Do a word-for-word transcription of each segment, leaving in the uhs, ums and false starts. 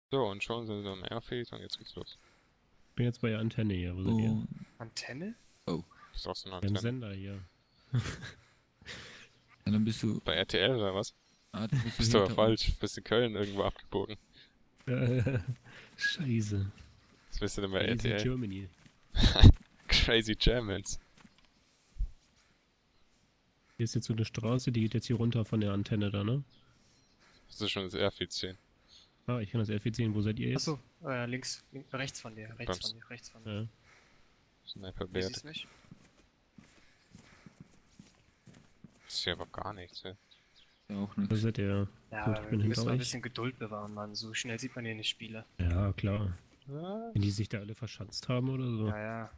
So, und schon sind wir im Airfield und jetzt geht's los. Ich bin jetzt bei der Antenne hier. Wo seid ihr? Oh, Antenne? oh. Das ist auch so eine Wir haben Antenne. Sender hier. Ja, dann bist du. Bei R T L oder was? Ah, dann bist du Bist du aber hinter falsch. Bist in Köln irgendwo abgebogen. Scheiße. Was bist du denn bei Easy R T L? Germany. Crazy Germans. Hier ist jetzt so eine Straße, die geht jetzt hier runter von der Antenne da, ne? Das ist schon das Airfield sehen. Ah, ich kann das F zehn. Wo seid ihr jetzt? Achso, äh, links, links, rechts von dir, rechts Bums. von dir, rechts von dir. Ja. Sniper Du Bert. siehst mich? Das ist hier aber gar nichts, ey. ja auch Wo nichts. seid ihr? Ja, Gut, ich aber bin wir hinter müssen mal ein euch. bisschen Geduld bewahren, Mann. So schnell sieht man hier nicht Spiele. Ja, klar. Was? Wenn die sich da alle verschanzt haben oder so. Ja, ja.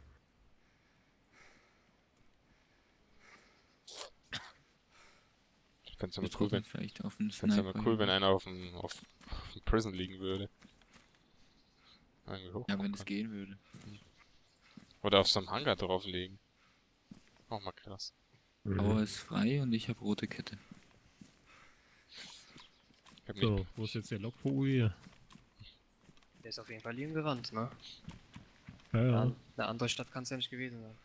Ich find's Wir immer cool, wenn, drücken vielleicht auf den ich find's immer Sniper. cool, wenn einer auf dem, auf, auf dem Prison liegen würde. Irgendwie Ja, hochkommen wenn es kann. gehen würde. Oder auf so einem Hangar drauf liegen. Auch mal krass. Mhm. Aber ist frei und ich habe rote Kette. Ich hab nicht, So, wo ist jetzt der Lokvogel hier? Der ist auf jeden Fall liegen gerannt, ne? Ja, Ja. ja. Eine andere Stadt kann es ja nicht gewesen sein.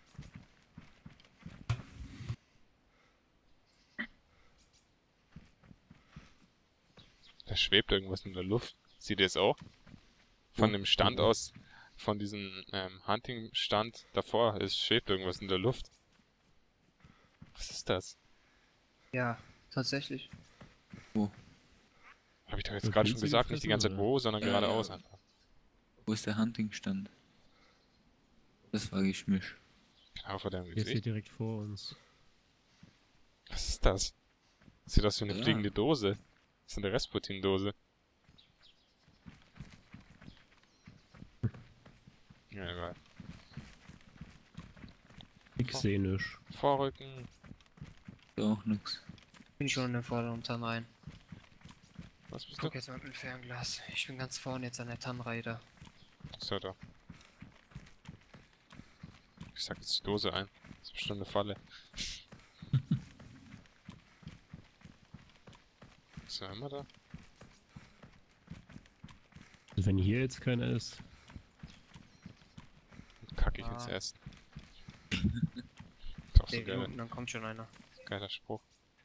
da schwebt irgendwas in der Luft. Seht ihr es auch? Von Wo? dem Stand Wo? aus, von diesem ähm, Hunting-Stand davor, es schwebt irgendwas in der Luft. Was ist das? Ja, tatsächlich. Wo? Habe ich doch jetzt So gerade schon Pilze gesagt, nicht die ganze Zeit gefressen, wo, sondern Ja, geradeaus ja. einfach. Wo ist der Hunting-Stand? Das war Geschmisch. Genau vor deinem Der ist hier Gesicht. direkt vor uns. Was ist das? Sieht aus wie eine Ja. fliegende Dose. Das ist eine Rasputin-Dose. Ja, egal. Ich seh nix. Vorrücken. Ist auch nix. Bin schon in der vorderen Tann. Was Ich bist du? guck jetzt mal mit dem Fernglas. Ich bin ganz vorne jetzt an der Tannenreihe da. So, da. Ich sag jetzt die Dose ein. Das ist bestimmt eine Falle. Ist er immer da? Also wenn hier jetzt keiner ist. Kacke ich Ah. jetzt erst. Ist auch so Zehn geil. Minuten, dann kommt schon einer. Geiler Spruch.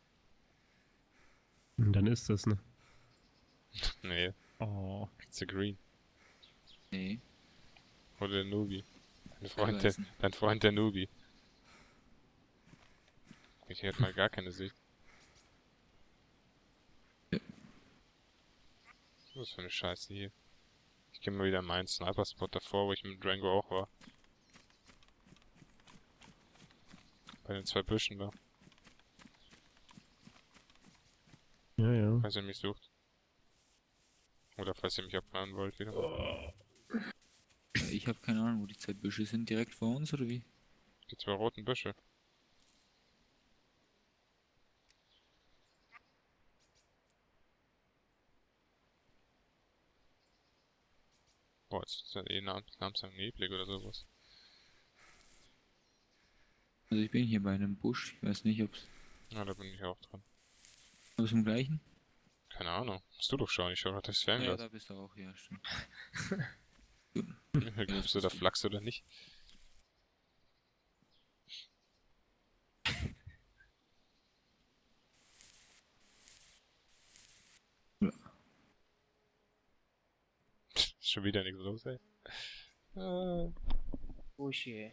Dann ist das, ne? Nee, Oh. it's a green. Nee. Oder der Nubi. Dein Freund, der, Weißen. dein Freund der Nubi. Ich hätte mal gar keine Sicht. Ja. Was für eine Scheiße hier. Ich gehe mal wieder in meinen Sniper-Spot davor, wo ich mit Drango auch war. Bei den zwei Büschen da, Ja, ja. falls ihr mich sucht. Oder falls ihr mich abfahren wollt wieder. Ja, ich habe keine Ahnung, wo die zwei Büsche sind. Direkt vor uns oder wie? Die zwei roten Büsche. Boah, jetzt ist ja eh nah- langsam neblig oder sowas. Also ich bin hier bei einem Busch. Ich weiß nicht, ob's. Ja, da bin ich auch dran. Ob es im gleichen? Keine Ahnung. Musst du doch schauen, ich schau grad durchs Ja, Fernglas. da bist du auch, ja, stimmt. Ja, glaubst du, da flachst oder nicht? Ja. Ist schon wieder nichts los, ey. Äh, Uschi.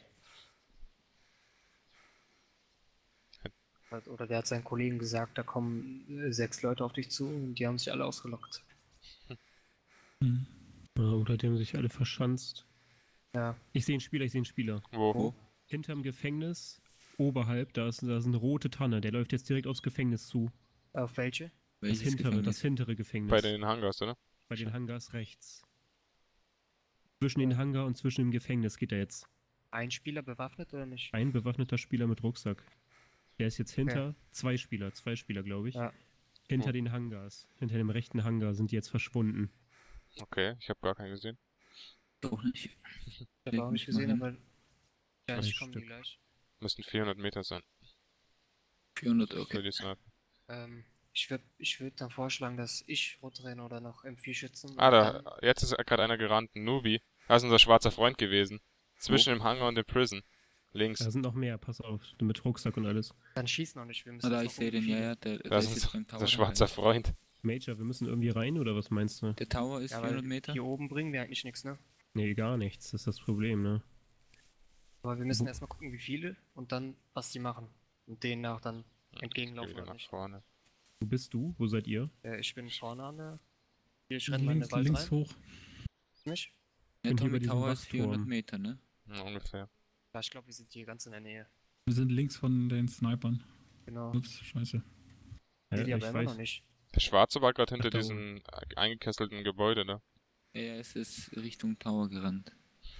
Oder der hat seinen Kollegen gesagt, da kommen äh, sechs Leute auf dich zu und die haben sich alle ausgelockt. Hm. Ja, oder die haben sich alle verschanzt. Ja. Ich sehe einen Spieler, ich sehe einen Spieler. wo? Wo? Hinterm Gefängnis, oberhalb, da ist, da ist eine rote Tanne. Der läuft jetzt direkt aufs Gefängnis zu. Auf welche? Das Welches hintere, Gefängnis? das hintere Gefängnis. Bei den Hangars, oder? Bei den Hangars rechts. Zwischen den Hangar und zwischen dem Gefängnis geht er jetzt. Ein Spieler bewaffnet oder nicht? Ein bewaffneter Spieler mit Rucksack. Der ist jetzt hinter zwei Spieler, zwei Spieler, glaube ich. Ja. Hinter Wo? den Hangars. Hinter dem rechten Hangar sind die jetzt verschwunden. Okay, ich habe gar keinen gesehen. Auch nicht. Ich habe auch mich nicht mal gesehen, hin. aber ja, Drei ich komme die Stück. gleich. Müssten vierhundert Meter sein. vierhundert, Für okay. die Sniper. Ähm, Ich würde ich würd dann vorschlagen, dass ich rot renne oder noch M vier schützen. Ah, und da, dann- jetzt ist gerade einer gerannt, ein Nubi. Da ist unser schwarzer Freund gewesen. Zwischen dem Hangar und dem Prison. Links. Da sind noch mehr, pass auf. Mit Rucksack und alles. Dann schieß noch nicht, wir müssen Na da, erst ich mal sehe gucken, den, wie ja, viele. ja, der, der Das ist ist jetzt beim Tower der dabei. schwarzer Freund. Major, wir müssen irgendwie rein, oder was meinst du? Der Tower ist Ja, weil vierhundert Meter. hier oben bringen wir eigentlich nichts, ne? Nee, gar nichts, das ist das Problem, ne? Aber wir müssen Wo- erstmal gucken, wie viele und dann, was die machen. Und denen nach dann Geh entgegenlaufen wieder oder nach nicht. vorne. Wo bist du? Wo seid ihr? Äh, ich bin vorne an der. Hier, ich renne mal in Links, den Wald links rein. hoch. Nicht? Der bin hier bei Tommy diesem Tower ist Wachturm. vierhundert Meter, ne? Ja, ungefähr. Ja, ich glaube, wir sind hier ganz in der Nähe. Wir sind links von den Snipern. Genau. Ups, scheiße. Nee, Ja, die ich aber immer noch weiß. nicht. Der Schwarze war gerade hinter Ach, da diesem äh, eingekesselten Gebäude da. Ja, ja, es ist Richtung Tower gerannt.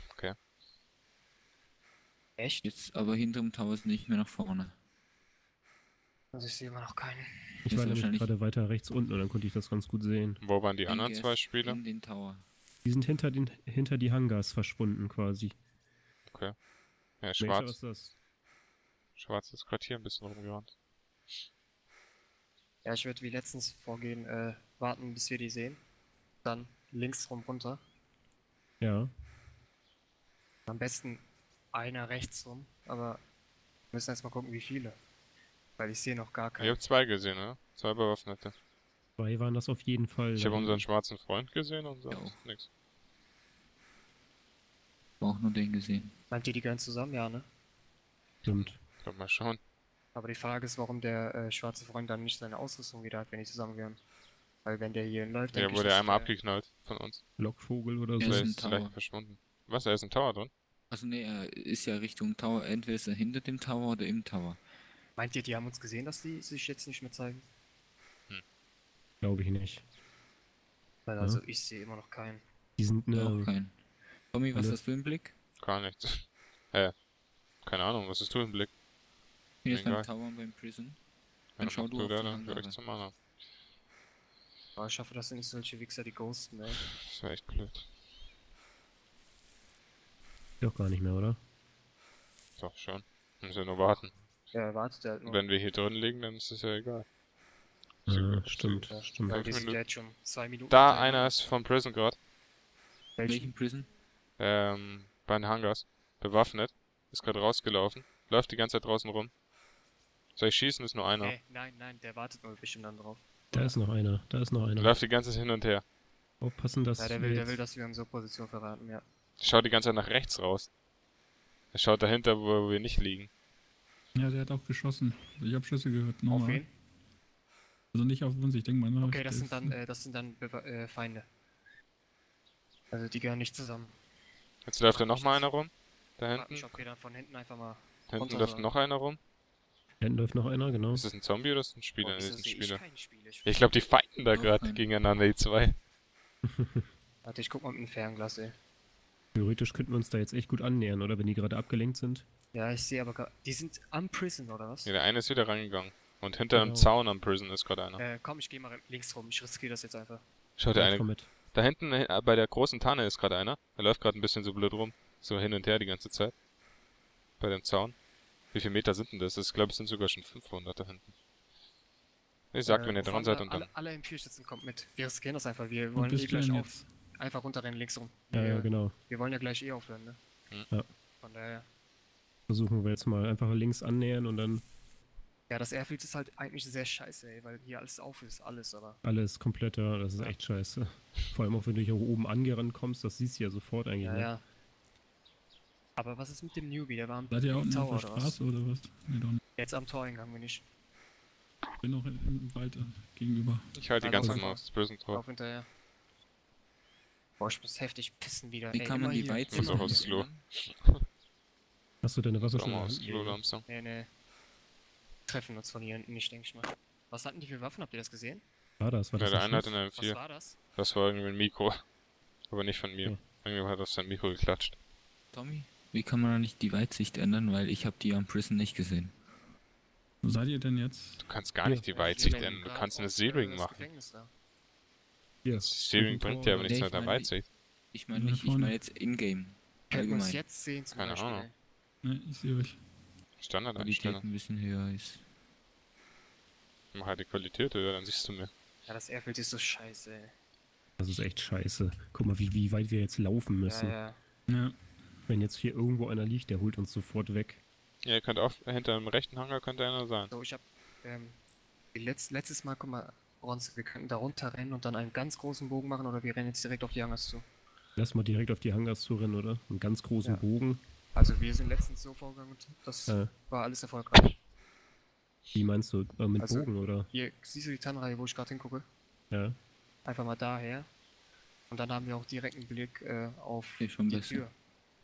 Echt? Jetzt aber hinterm Tower ist nicht mehr nach vorne. Also ich sehe immer noch keinen. Ich Ist war nämlich wahrscheinlich- gerade weiter rechts unten und dann konnte ich das ganz gut sehen. Wo waren die Ich anderen denke, zwei er ist Spieler? In den Tower. Die sind hinter, den, hinter die Hangars verschwunden quasi. Ja, Major, schwarz. was ist das? Schwarz ist gerade hier ein bisschen rumgerannt. Ja, ich würde wie letztens vorgehen, äh, warten, bis wir die sehen. Dann links rum runter. Ja. Am besten einer rechts rum, aber wir müssen erstmal gucken, wie viele. Weil ich sehe noch gar Ich keinen. habe zwei gesehen, ne? Zwei Bewaffnete. Zwei waren das auf jeden Fall. Ich habe Ähm, unseren schwarzen Freund gesehen und Ja, sonst auch. nix. Ich hab auch nur den gesehen. Meint ihr, die gehören zusammen? Ja, ne? Stimmt. Ich glaub mal schauen. Aber die Frage ist, warum der äh, schwarze Freund dann nicht seine Ausrüstung wieder hat, wenn die zusammengehören. Weil wenn der hier läuft, Der denke ich, wurde dass einmal der- abgeknallt von uns. Lockvogel oder Ja, so. ist Vielleicht ein ist vielleicht Tower. verschwunden. Was? Er ist im Tower drin? Also nee, er ist ja Richtung Tower. Entweder ist er hinter dem Tower oder im Tower. Meint ihr, die haben uns gesehen, dass die sich jetzt nicht mehr zeigen? Glaube ich nicht. Weil Ja. also ich sehe immer noch keinen. Die sind Ja, auch ne, kein. Tommy, was alle- hast du im Blick? Gar nichts. äh, keine Ahnung, was ist du im Blick? Hier ist beim Egal. Tower und beim Prison. Ja, Dann dann schau mach du auf da, die dann Hangare. geh ich zum anderen. Aber ich hoffe, das sind nicht solche Wichser, die ghosten, ey. Das wäre echt blöd. doch gar nicht mehr, oder? Doch, schon. Müssen wir nur warten. Ja, wartet halt nur. Wenn wir hier drin liegen, dann ist es ja egal. Ja, Super, stimmt, super. stimmt. Weil fünf wir sind Minuten. ja jetzt schon zwei Minuten. Da, hinterher. einer ist vom Prison gerade. Welchen? Welchen Prison? Ähm, bei den Hangars. Bewaffnet. Ist gerade rausgelaufen. Läuft die ganze Zeit draußen rum. Soll ich schießen? Ist nur einer. Nee, nein, nein, der wartet nur bestimmt dann drauf. Da ist noch einer, da ist noch einer. Läuft die ganze Zeit hin und her. Aufpassen, dass Ja, der wir will, der jetzt- will, dass wir unsere Position verraten, ja. Schaut die ganze Zeit nach rechts raus. Er schaut dahinter, wo wir nicht liegen. Ja, der hat auch geschossen. Ich habe Schüsse gehört. Auf Nochmal. wen? Also nicht auf uns, ich denke mal. ne, Okay, das der sind ist- dann, äh, das sind dann Bewa- äh, Feinde. Also die gehören nicht zusammen. Jetzt läuft da noch mal einer rum. Da Ah, hinten. Ich okay, dann von hinten einfach mal. Da hinten runter läuft sagen. noch einer rum. hinten läuft noch einer, genau. Ist das ein Zombie oder ist das ein Oh, Spieler? Nee, wieso das ist ein sehe ich Spieler. keine Spiele? Ich, Ich glaube, die fighten da Doch, gerade nein. gegeneinander, die zwei. Warte, ich guck mal mit dem Fernglas, ey. Theoretisch könnten wir uns da jetzt echt gut annähern, oder? Wenn die gerade abgelenkt sind. Ja, ich sehe aber gerade. Die sind am Prison, oder was? Ja, der eine ist wieder reingegangen. Und hinter dem Genau. Zaun am Prison ist gerade einer. Äh, komm, ich gehe mal links rum. Ich riskiere das jetzt einfach. Schaut der Ja, komm eine. mit. Da hinten äh, bei der großen Tanne ist gerade einer. Er läuft gerade ein bisschen so blöd rum. So hin und her die ganze Zeit. Bei dem Zaun. Wie viele Meter sind denn das? Ich glaube, es sind sogar schon fünfhundert da hinten. Ich sag, Äh, wenn ihr dran wovon seid da- und dann. Alle, alle im Viersitzen kommt mit. Wir riskieren das einfach. Wir Wo wollen eh bist du gleich denn auf. jetzt? Einfach runterrennen, links rum. Ja, wir, ja, genau. wir wollen ja gleich eh aufhören, ne? Ja. Von daher. Versuchen wir jetzt mal einfach links annähern und dann Ja, das Airfield ist halt eigentlich sehr scheiße, ey, weil hier alles auf ist, alles, aber. alles komplett, ja, das ist Ja. echt scheiße. Vor allem auch wenn du hier oben angerannt kommst, das siehst du ja sofort eigentlich. Ja, ne? ja. Aber was ist mit dem Newbie? Der war am Seid ihr auch im auf Tower der oder was? Straße oder was? Nee, doch nicht. Jetzt am Toreingang bin ich. Ich bin noch im- im Wald äh, gegenüber. Ich halte die Ja, ganze lauf Zeit mal einfach. aufs Prison Tor. Auf hinterher. Boah, ich muss heftig pissen wieder. Wie ey, kann man immer die hier. Weizen Muss auch aufs Klo. Hast du deine Waffe Muss auch schon in mal der aufs Hand? Klo Nee. langsam. Nee, nee. Treffen uns von hier hinten nicht, denke ich mal. Was hatten die für Waffen? Habt ihr das gesehen? War das? War Ja, das der der eine hat Schuss? in einem Was vier. war das? Das war irgendwie ein Mikro. Aber nicht von mir. Ja. Irgendwie hat das sein Mikro geklatscht. Tommy, wie kann man da nicht die Weitsicht ändern? Weil ich habe die am Prison nicht gesehen. Wo seid ihr denn jetzt? Du kannst gar nicht die Ja, Weitsicht hier ändern. Du grad kannst eine aus, äh, Searing das machen. Gefängnis da. Hier. Searing Auf dem bringt dir aber Tor. nichts Nee, mit der ich mein, Weitsicht. Ich meine Ja, nicht, ich vorne. meine jetzt in-game. Könnten wir uns Allgemein. jetzt sehen zum Keine Beispiel, Ahnung. ey. Ne, ich sehe euch. Qualität Standardeinstellung. ein bisschen höher ist. Mach halt die Qualität, oder? Dann siehst du mehr. Ja, das Airfield ist so scheiße, ey. Das ist echt scheiße. Guck mal, wie, wie weit wir jetzt laufen Ja, müssen. ja. Ja. Wenn jetzt hier irgendwo einer liegt, der holt uns sofort weg. Ja, ihr könnt auch, hinter dem rechten Hangar könnte einer sein. So, ich hab, ähm, die letz, letztes Mal, guck mal, Bronze, wir könnten da runter rennen und dann einen ganz großen Bogen machen oder wir rennen jetzt direkt auf die Hangars zu. Lass mal direkt auf die Hangars zu rennen, oder? Einen ganz großen Ja. Bogen. Also wir sind letztens so vorgegangen und das Äh, war alles erfolgreich. wie meinst du? Äh, mit Also- Bogen, oder? Hier, siehst du die Tannenreihe, wo ich gerade hingucke? Ja. Einfach mal daher. Und dann haben wir auch direkt einen Blick äh, auf Okay, schon die besser. Tür.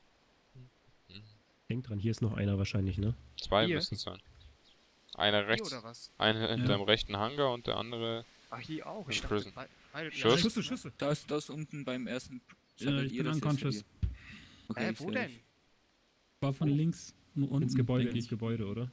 Denk dran, hier ist noch einer wahrscheinlich, ne? Zwei Hier? müssen es sein. Einer Hier rechts, oder was? einer hinter Ja. dem rechten Hangar und der andere. Ach, hier auch. In Ich dachte, Prison. bei- beide- Schuss. Schüsse, Schüsse. Da ist das unten beim ersten. Ja, Sammelt ich ihr bin das jetzt unconscious. für ihr? Okay, Hä, ich wo seh denn? dich. War von Oh. links nur unten, Ins Gebäude, denk ins ich. Gebäude, oder?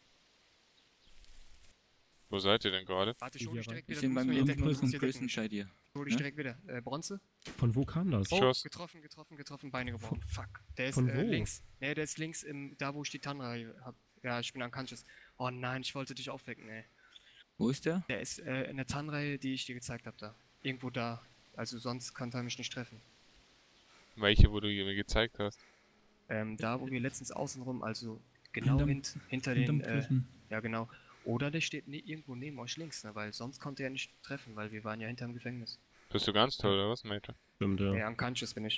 Wo seid ihr denn gerade? Warte, ich hol Hier dich rein. direkt Wir wieder. sind du beim musst mich linken decken, du musst Prison, hier decken. Prison Scheid ihr. Ich hol dich Ne? direkt wieder. Äh, Bronze? Von wo kam das? Oh, Schuss. getroffen, getroffen, getroffen, Beine gebrochen. Fuck. Der ist Von äh, wo? links. Ne, der ist links im, da wo ich die Tannenreihe hab. Ja, ich bin unconscious. Oh nein, ich wollte dich aufwecken, ey. Wo ist der? Der ist äh, in der Tannenreihe, die ich dir gezeigt habe da. Irgendwo da. Also sonst kann er mich nicht treffen. Welche, wo du mir gezeigt hast? Ähm, da wo wir letztens außenrum, also genau Hinterm- hint, hinter Hinterm den, äh, Prison. ja genau. Oder der steht ne irgendwo neben euch links, ne, weil sonst konnte er nicht treffen, weil wir waren ja hinterm Gefängnis. Bist du ganz toll, oder was, Major? Stimmt, ja. Ja, unconscious bin ich.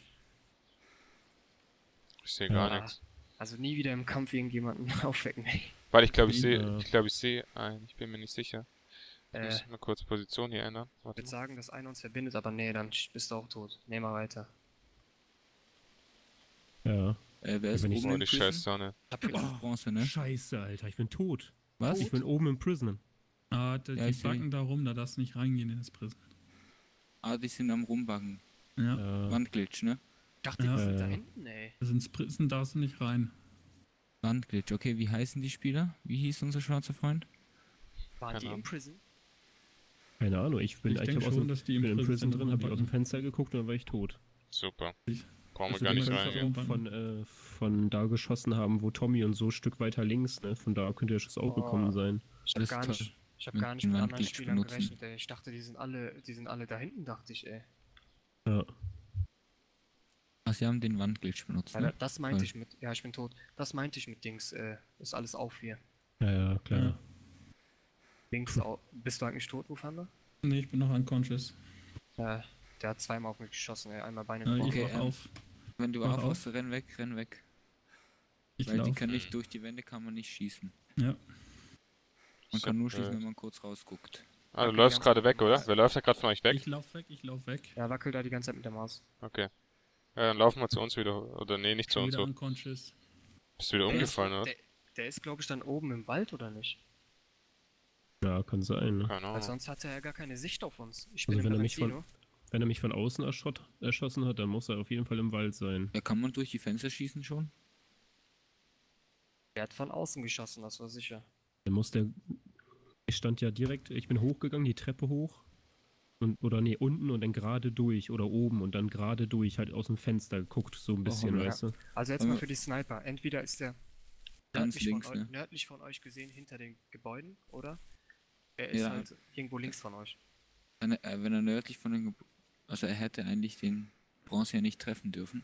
Ich sehe gar Ja. nichts. Also nie wieder im Kampf irgendjemanden aufwecken, ey. Weil ich glaube, ich sehe, Ja. ich glaube, ich sehe einen. Ich bin mir nicht sicher. Ich Äh, muss mal kurz Position hier ändern. Ich Warte würde mal. sagen, dass einer uns verbindet, aber nee, dann sch- bist du auch tot. Nee, mal weiter. Ja. Äh, wer ist Wenn ich- oben Oh, im die Prison? scheiß Sonne. Hab Das ist Bronze, ne? Scheiße, Alter, ich bin tot. Was? Ich bin oben im Prison. Ah, die, Ja, die ich seh. backen da rum, da darfst du nicht reingehen in das Prison. Ah, die sind am Rumbacken. Ja. Ja. Wandglitch, ne? Ich dachte, Ja. die sind da Äh. hinten, ey. Also ins Prison darfst du nicht rein. Wandglitch. Okay, wie heißen die Spieler? Wie hieß unser schwarzer Freund? Waren Keine die im Ahnung. Prison? Keine Ahnung, ich bin, Ich ich denk hab aus schon, dem, dass die ich im bin im Prison Prison drin, hab ich aus dem rumbacken. Fenster geguckt und dann war ich tot. Super. Ich- Brauchen wir Also gar die nicht könnte reingehen. auch von, äh, von da geschossen haben, wo Tommy und so ein Stück weiter links, ne? Von da könnte der Schuss auch Oh. gekommen sein. Ich hab Alles gar toll. nicht, ich hab Mit gar nicht den mit anderen Wandglitch Spielern benutzen. gerechnet, ey. Ich dachte, die sind alle, die sind alle da hinten, dachte ich, ey. Ja. Ach, sie haben den Wandglitch benutzt, Ja, da- ne? das meinte Toll. ich mit, ja, ich bin tot. Das meinte ich mit Dings, äh, ist alles auf hier. Ja, ja, klar. Ja. Links, au bist du eigentlich tot, Wufanda? Nee, ich bin noch unconscious. Ja, der hat zweimal auf mich geschossen, ey. Einmal Beine Ja, gebrochen. ich Okay, wach ähm, auf. Wenn du Mach aufwachst, renn weg, renn weg. Ich Weil die lauf. kann nicht, durch die Wände kann man nicht schießen. Ja. Man kann nur schießen, Super. wenn man kurz rausguckt. Ah, du Okay, läufst ganz gerade gut. weg, oder? Wer läuft da gerade von euch weg? Ich lauf weg, ich lauf weg. Ja, wackel da die ganze Zeit mit der Maus. Okay. Ja, dann laufen wir zu uns wieder. Oder nee, nicht zu uns. Wieder So. unconscious. Bist du wieder Der ist- umgefallen, oder? Der, der ist, glaube ich, dann oben im Wald, oder nicht? Ja, kann sein, ne? Keine Weil Ahnung. sonst hat er ja gar keine Sicht auf uns. Ich Also bin wenn im er mich von- Magazino. Wenn er mich von außen erschott, erschossen hat, dann muss er auf jeden Fall im Wald sein. Ja, kann man durch die Fenster schießen schon? Der hat von außen geschossen, das war sicher. Dann muss der. Ich stand ja direkt, ich bin hochgegangen, die Treppe hoch. Und, oder nee, unten und dann gerade durch oder oben und dann gerade durch, halt aus dem Fenster geguckt, so ein bisschen, ja. weißt du? Also jetzt Aber- mal für die Sniper. Entweder ist der Ganz nördlich, links, von, eu ne? nördlich von euch gesehen hinter den Gebäuden, oder? Er ist Ja. halt irgendwo links von euch. Wenn er, äh, wenn er nördlich von den... Ge also er hätte eigentlich den Bronze ja nicht treffen dürfen.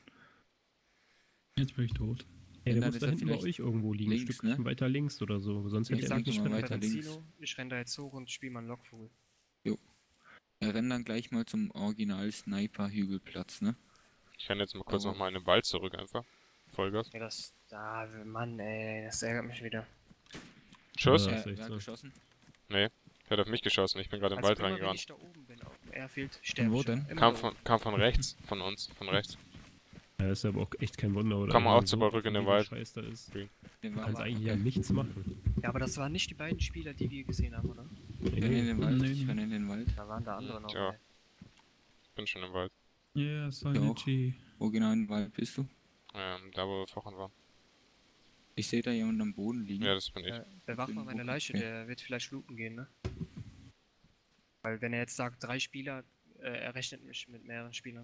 Jetzt bin ich tot. Ja, der dann muss ist da er hinten bei vielleicht euch irgendwo liegen, ein links, Stückchen ne? weiter links oder so. Sonst Ich hätte er sag, mich ich mal bin im weiter Magazino, links. ich renn da jetzt hoch und spiele mal einen Lockvogel. Er rennt dann gleich mal zum Original-Sniper-Hügelplatz, ne? Ich kann jetzt mal kurz Oh. nochmal in den Wald zurück einfach. Vollgas. Ja, das, da, Mann, ey, das ärgert mich wieder. Schuss? Ja. Äh, ist echt wer hat so. geschossen? Nee. Der hat auf mich geschossen. Ich bin gerade im Also Wald immer, wenn reingerannt. ich da oben bin, auf dem Airfield, sterbe wo ich. denn? Immer Kam da von, oben. kam von rechts. Von uns. Von rechts. Ja, ist aber auch echt kein Wunder, oder? Komm mal Wenn auch so zurück in den offensichtlich Wald. Scheiß da ist. Den Du war- kannst eigentlich okay. ja nichts machen. Ja, aber das waren nicht die beiden Spieler, die wir gesehen haben, oder? Nee, Ich renn in nee. den Wald, Nee, ich nee. renn in den Wald. Da waren da andere noch. Ja. ey. Bin schon im Wald. Yeah, auch. Silent G. Wo genau im Wald bist du? Ähm, da wo wir vorhin waren. Ich sehe da jemanden am Boden liegen. Ja, das bin ich. Äh, bewacht mal meine Leiche, Okay. der wird vielleicht looten gehen, ne? Weil wenn er jetzt sagt, drei Spieler, äh, er rechnet mich mit mehreren Spielern.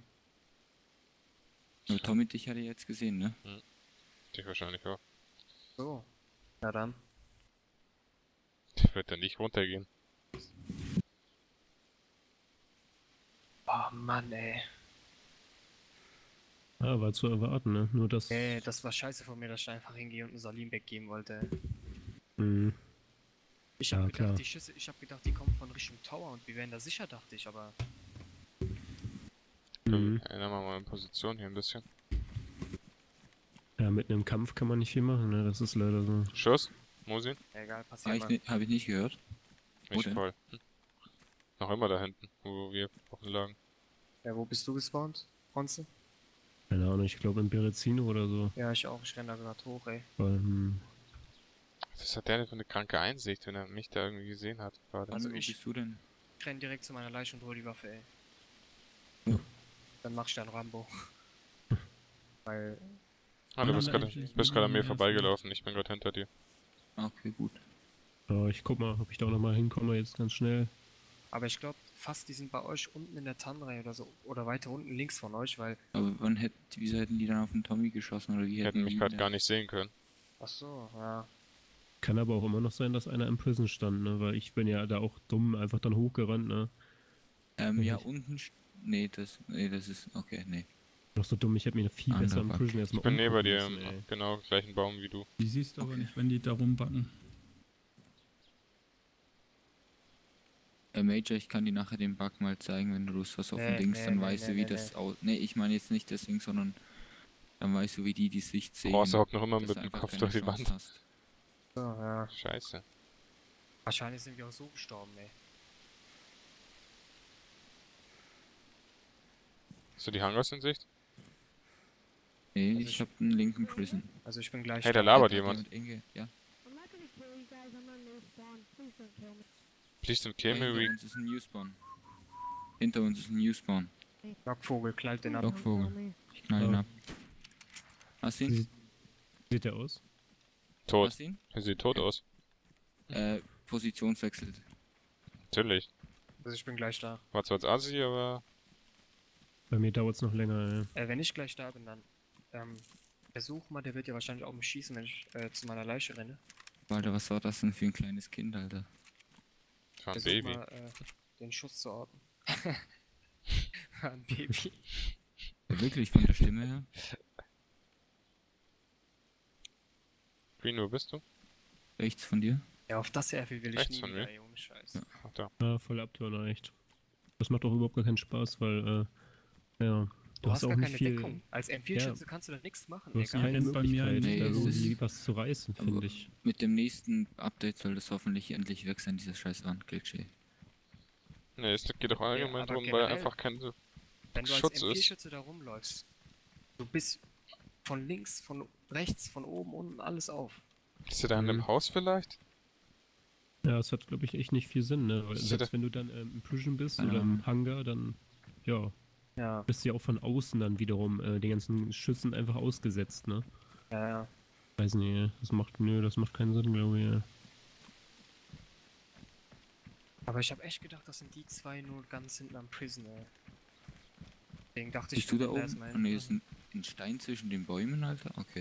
Nur Tommy, dich hatte ich jetzt gesehen, ne? Ich wahrscheinlich auch. So. Na dann. Ich werde da nicht runtergehen. Oh Mann, ey. Ja, war zu erwarten, ne? Nur das. Ey, das war scheiße von mir, dass ich einfach hingehe und einen Salim weggeben wollte. Mh, Ich Ja, hab klar. gedacht, die Schüsse, ich hab gedacht, die kommen von Richtung Tower und wir wären da sicher, dachte ich, aber. mh. Ändern wir mal in Position hier ein bisschen. Ja, mitten im Kampf kann man nicht viel machen, ne? Das ist leider so. Schuss, Musin, Egal, Habe passiert ich, mal. ni hab ich nicht gehört. Wo nicht denn? voll. Hm. Noch immer da hinten, wo wir offen lagen. Ja, wo bist du gespawnt, Bronze? Keine Ahnung, ich glaube in Berezino oder so. Ja, ich auch, ich renn da gerade hoch, ey. Ähm, Was hat der denn für eine kranke Einsicht, wenn er mich da irgendwie gesehen hat gerade? Also Also wo ich- bist du denn? Ich renn direkt zu meiner Leiche und hol die Waffe, ey. Ja. Dann mach ich dann Rambo. Weil, Ah, du Ja, bist da gerade endlich bist gerade an mir wieder vorbeigelaufen, ich bin gerade hinter dir. Ah, okay, gut. ja, ich guck mal, ob ich da auch nochmal hinkomme jetzt ganz schnell. aber ich glaube, fast die sind bei euch unten in der Tannenreihe oder so. Oder weiter unten links von euch, weil. Aber wann hätten, wieso hätten die dann auf den Tommy geschossen oder wie Die hätten mich die gerade da- gar nicht sehen können. Ach so, ja. Kann aber auch immer noch sein, dass einer im Prison stand, ne? Weil ich bin ja da auch dumm einfach dann hochgerannt, ne? Ähm, ja, Richtig. unten. st- Nee, das. Nee, das ist. Okay, nee. Noch so dumm, ich hätte mir viel besser im Anderer. Prison erstmal Ich bin neben umgucken dir müssen, im ey. genau gleichen Baum wie du. Die siehst du aber Okay. nicht, wenn die da rumbacken. Äh, Major, ich kann dir nachher den Bug mal zeigen, wenn du Lust hast auf Nee, den Dings, nee, dann nee, weißt nee, du, wie nee, das aus. Nee, ich meine jetzt nicht deswegen, sondern dann weißt du, wie die die Sicht sehen. Bronze hockt noch immer dass mit du dem einfach Kopf keine durch die Chance Wand. hast. So, ja. Scheiße. Wahrscheinlich sind wir auch so gestorben, ey. Hast du die Hangars in Sicht? Nee, Also ich ich- hab einen linken Prison. Also ich bin gleich. Hey, da da. labert Ja, jemand. und Inge, ja. I'm not gonna kill you guys. I'm not new spawn. Please don't kill me. Please don't Ja, kill me, hinter we... uns ist ein New Spawn. Hinter uns ist ein New Spawn. Lockvogel, knallt den ab. Please Doch, don't Vogel. kill me. Ich knall ihn Ja. ab. Hast du ihn? Sieht, sieht der aus? Tot. Hast du ihn? Er sieht tot aus. Äh, Positionswechselt. Natürlich. Also ich bin gleich da. War zwar als Asi, aber... Bei mir dauert es noch länger, ey. Äh, wenn ich gleich da bin, dann. Ähm, versuch mal, der wird ja wahrscheinlich auch mich schießen, wenn ich äh, zu meiner Leiche renne. Alter, was war das denn für ein kleines Kind, Alter? Das war ein Versuch Baby. mal, äh, den Schuss zu orten. Ein Baby. Ja, wirklich, von der Stimme her? Green, wo bist du? Rechts von dir? Ja, auf das Airfield will ich Rechts nie von wieder, mir? ey, ohne Scheiß. Ja. Ach da. Ja, voll Abturner, echt. Das macht doch überhaupt gar keinen Spaß, weil, äh, ja. Du hast auch gar nicht keine viel. Deckung. Als M vier Schütze kannst du da nichts machen, Du hast egal. keine ist bei mir Möglichkeit, Nee, da es irgendwie ist- was zu reißen, Aber finde ich. mit dem nächsten Update soll das hoffentlich endlich weg sein, dieser scheiß Wandglitch, ey. Ne, es geht doch allgemein aber drum, weil generell- einfach kein so Wenn du als Schutz M vier ist. Schütze da rumläufst, du bist von links, von rechts, von oben, unten, alles auf. Ist der da in Mhm. einem Haus vielleicht? Ja, es hat, glaube ich, echt nicht viel Sinn, ne? Weil Ist selbst der- wenn du dann ähm, im Prison bist Keine oder im Ahnung. Hangar, dann, ja, Ja, bist du ja auch von außen dann wiederum äh, den ganzen Schüssen einfach ausgesetzt, ne? ja, ja. Weiß nicht, das macht, nö, das macht keinen Sinn, glaube ich. Ja. Aber ich habe echt gedacht, das sind die zwei nur ganz hinten am Prison, ey. Deswegen dachte ich, Bist du da wir oben? erstmal Oh, nee, hin. ist ein, ein Stein zwischen den Bäumen, Alter? Okay.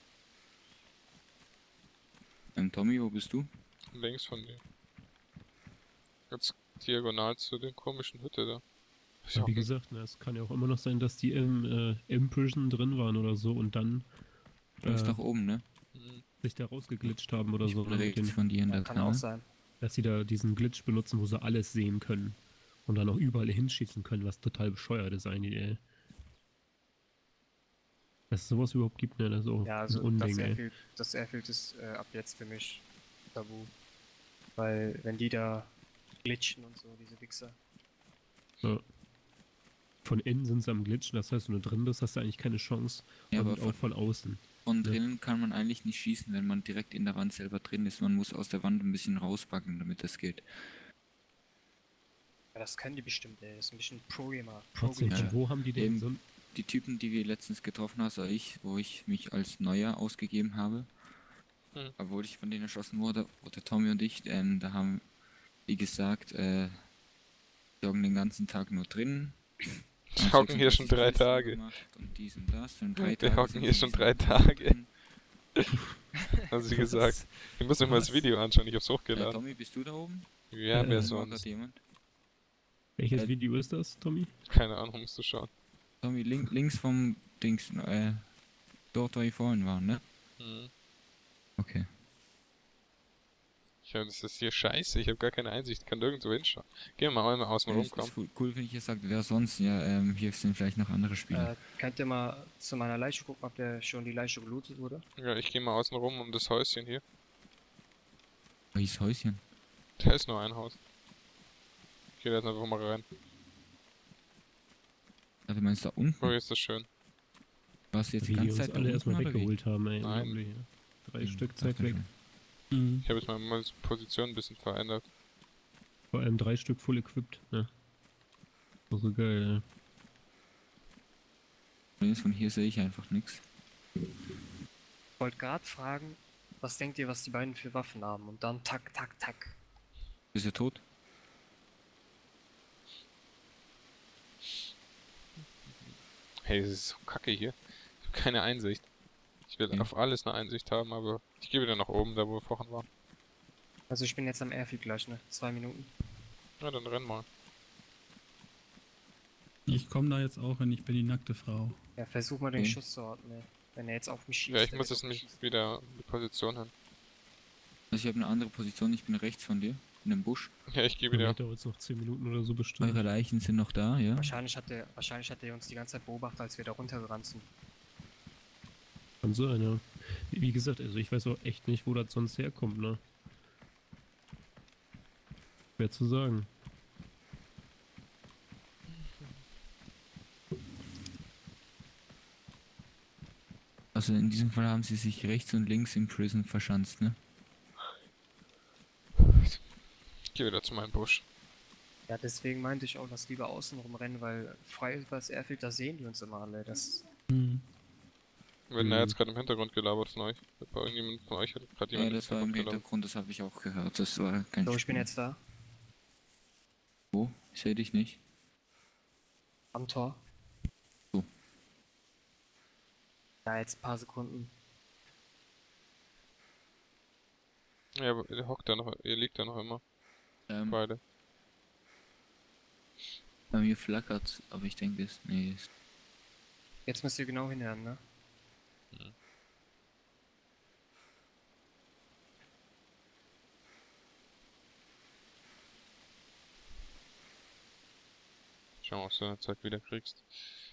Ähm, Tommy, wo bist du? Links von dir. Ganz diagonal zu der komischen Hütte da. Ich Ja, auch wie nicht- gesagt, ne, es kann ja auch immer noch sein, dass die im, äh, im Prison drin waren oder so und dann Du bist äh, doch oben, ne? Hm. sich da rausgeglitscht haben oder Ich so. bin Ne, mit rechts den, von dir in der Kann auch Tanne. sein. dass sie da diesen Glitch benutzen, wo sie alles sehen können. Und dann auch überall hinschießen können, was total bescheuert ist eigentlich, ey. Dass es sowas überhaupt gibt, ne? Das ist auch Ja, ein also das Unding, ey. Airfield, das Airfield ist äh, ab jetzt für mich tabu. Weil wenn die da glitchen und so, diese Wichser. Ja. Von innen sind sie am Glitchen, das heißt, wenn du drin bist, hast du eigentlich keine Chance. Ja, und aber auch von, von außen. von Ja. drinnen kann man eigentlich nicht schießen, wenn man direkt in der Wand selber drin ist. Man muss aus der Wand ein bisschen rausbacken, damit das geht. Ja, das können die bestimmt, ey. Das ist ein bisschen Pro-Gamer. Trotzdem, Pro-Glitcher. von wo haben die denn Eben. so ein... Die Typen, die wir letztens getroffen haben, also ich, wo ich mich als Neuer ausgegeben habe, Hm. obwohl ich von denen erschossen wurde, oder Tommy und ich, ähm, da haben, wie gesagt, äh, joggen den ganzen Tag nur drin. Wir hocken hier schon drei sechsunddreißig Tage. gemacht Und dies und das. Und drei Wir Tage hocken sind hier sie schon in drei diesem Tage. drin. Haben sie gesagt. Ich muss mir mal das Was? Video anschauen, ich hab's Äh, hochgeladen. Tommy, bist du da oben? Ja, Äh, wer äh, War grad sonst? jemand? Welches Äh, Video ist das, Tommy? Keine Ahnung, musst du schauen. Tommy, link, links vom Dings, äh, dort, wo ich vorhin war, ne? Hm. Okay. Ich hab, das ist hier scheiße, ich habe gar keine Einsicht, kann nirgendwo hinschauen. Gehen wir mal einmal außen Ja, rum, das komm. ist cool, cool wenn ich jetzt sage, wer sonst, ja, ähm, hier sind vielleicht noch andere Spieler. Äh, könnt ihr mal zu meiner Leiche gucken, ob der schon die Leiche gelootet wurde? Ja, ich gehe mal außen rum um das Häuschen hier. Welches Häuschen? Da ist nur ein Haus. Ich geh da jetzt einfach mal rein. Also du meinst da unten? Oh, hier ist das schön. Warst du jetzt die Wie die ganze uns Zeit da alle unten erstmal oder wie? weggeholt haben, ey. Nein. Unglaublich, ja. Drei Hm, Stück, zack, dachte weg. schon. Mhm. Ich habe jetzt mal meine Position ein bisschen verändert. Vor allem drei Stück full equipped, ne? So, so geil, Problem ist, von hier sehe ich einfach nichts. Ich wollte gerade fragen, was denkt ihr, was die beiden für Waffen haben? Und dann tak, tak, tak. Bist du tot? Hey, das ist so kacke hier. Ich habe keine Einsicht. Ich will Ja. auf alles eine Einsicht haben, aber ich gehe wieder nach oben, da wo wir vorhin waren. Also ich bin jetzt am Airfield gleich, ne? Zwei Minuten. Na, dann renn mal. Ich komme da jetzt auch hin, ich bin die nackte Frau. Ja, versuch mal den Okay. Schuss zu orten, ne? Wenn er jetzt auf mich schießt. Ja, ich der muss wird jetzt auf mich mich schießen. wieder in die Position hin. Also ich habe eine andere Position, ich bin rechts von dir, in dem Busch. Ja, ich gehe ja. wieder. Dann dauert es noch zehn Minuten oder so bestimmt. Eure Leichen sind noch da, ja? Wahrscheinlich hat der, wahrscheinlich hat der uns die ganze Zeit beobachtet, als wir da runtergerannt sind. Kann sein, ja. Wie wie gesagt, also ich weiß auch echt nicht, wo das sonst herkommt, ne? Schwer zu sagen. Also in diesem Fall haben sie sich rechts und links im Prison verschanzt, ne? Ich gehe wieder zu meinem Busch. Ja, deswegen meinte ich auch, lass lieber außen rumrennen, weil frei über das Airfield, da sehen die uns immer alle. Das, Mhm. Wenn Mhm. er jetzt gerade im Hintergrund gelabert von euch. Bei irgendjemand von euch hat gerade Ja, jemand das war im gelabert. Hintergrund, das habe ich auch gehört. Das war kein so, ich bin Spiel. jetzt da. Wo? Ich sehe dich nicht. Am Tor. So. Ja, jetzt ein paar Sekunden. Ja, aber ihr hockt da noch, ihr liegt da noch immer. Ähm, Beide. bei mir flackert, aber ich denke, es. Nee, es Jetzt müsst ihr genau hinhören, ne? Schau mal, ob du eine Zeit wieder kriegst.